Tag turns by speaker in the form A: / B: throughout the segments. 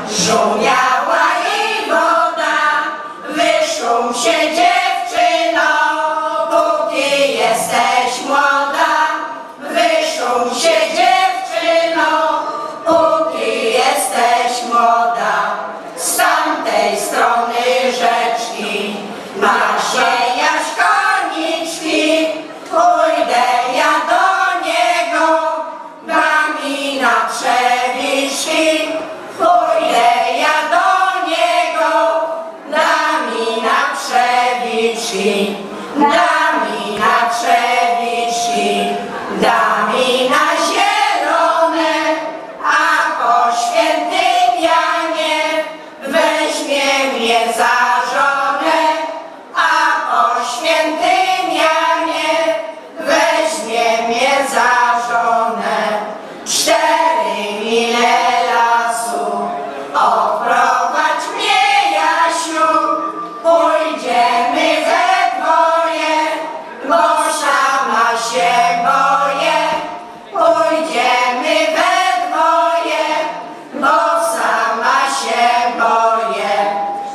A: Szumiała jej woda, wyszum się dziewczyno, póki jesteś młoda. Wyszum się dziewczyno, póki jesteś młoda. Z tamtej strony rzeczki nasiejasz koniczki, pójdę ja do niego, da mi na trzewiczki. Pójdę ja do niego, da mi na trzewiczki, da mi na trzewiczki, da mi na zielone, a po świętym Janie weźmie mnie za żonę, a po świętym Janie weźmie mnie za żonę. 4 mile lasu oprowadź mnie, Jasiu, pójdziemy we dwoje, bo sama się boję. Pójdziemy we dwoje, bo sama się boję.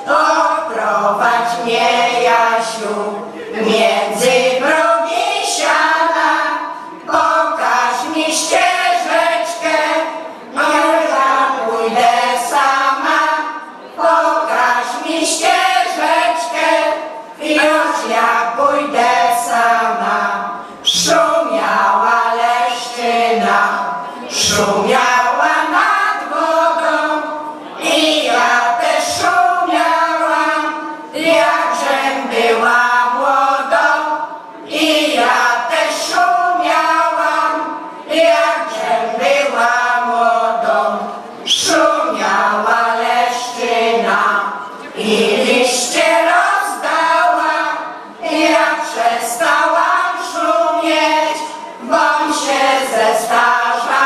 A: Oprowadź mnie, Jasiu, między progi siana, pokaż mi ścieżeczkę, już ja pójdę sama. Pokaż mi ścieżeczkę, już ja pójdę sama. Szumiała leszczyna, szumiała nad wodą i ja też szumiałam, jakżem była młodą. I ja też szumiałam, jakżem była młodą. Szumiała leszczyna i liście rozdała. Ja przestałam szumieć, bom się zestarzała.